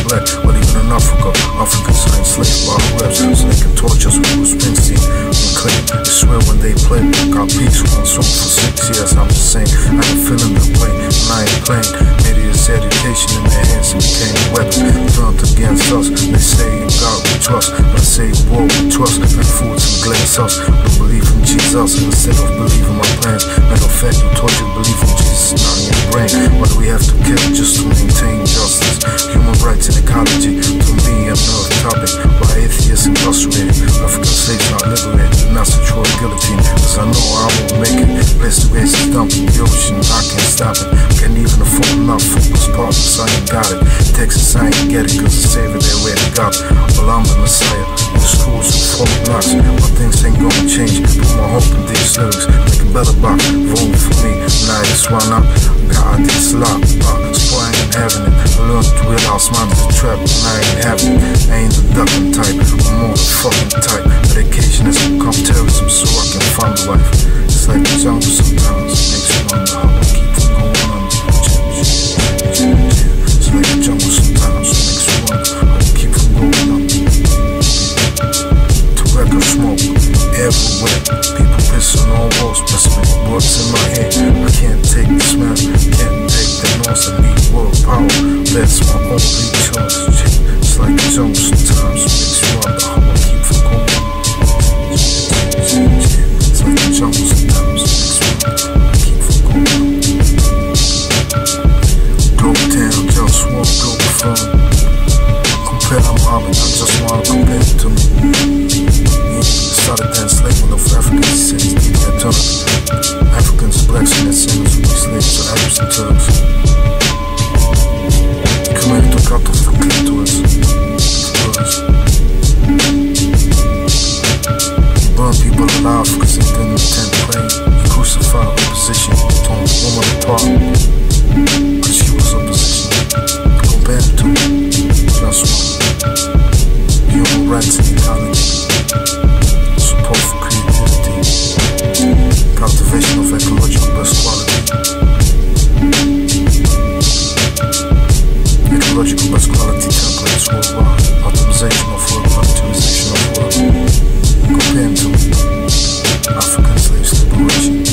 black, but even in Africa, Africans are enslaved by our reps, so they can torture us with Bruce Springsteen. And claim, they swear when they play, got peace on song for 6 years. I'm just saying, I ain't feeling the way, and I ain't playing. Media's education in their hands and became a weapon turned against us. They say in God we trust, I say war we trust, and foods and glass us. We believe in Jesus instead of believing my plans. Matter of fact, you taught you believe in Jesus, not in your brain. Why do we have to kill just to maintain justice? Human rights and ecology, to me another topic. Why atheists incarcerated, African slaves not liberated, and that's the true guillotine. Cause I know I won't make it. Place the waste is dumped in the ocean, I can't stop it. Can't even afford enough focus partners, I ain't got it. Texas, I ain't get it, cause the savior they already got it. Well, I'm the Messiah, in the schools with 4 blocks. But things ain't gonna change, put my hope in these lyrics. Make a better box, vote for me, now this one up. God, this lot, so I ain't having it. I learned to realize mine is a trap, and I ain't having it. I ain't the ducking type, I'm more the fucking type. Medication has become terrorism, so I can find a wife. It's like the jungle sometimes, it makes you wonder how I keep from going on. It's like the jungle sometimes, it makes you wonder how I keep from going on. Tobacco smoke everywhere, people pissing on walls, pressing words in my head. I can't take the smell, can't take the noise, I need world power, that's my only choice. It's like the jungle sometimes, it makes you wonder how I keep from going on. It's like the jungle sometimes, it makes you wonder how I keep from going on. Globetown, JustWar, Globalfirm. Compare I'm mobbing, I just wanna compare it to me. Started the enslavement of African cities, their tongues. Africans, blacks, and their sinners who be slaves to Arabs and Turks. Coming to cut off the clitoris. You burn people alive because they didn't attend praying. You crucify opposition, you torn the woman apart because she was opposition. Compare it to JustWar. Human rights and ecology. Support for creativity, cultivation of ecological best quality, ecological best quality templates worldwide, optimization of work, optimization of work. Compared to African slaves liberation.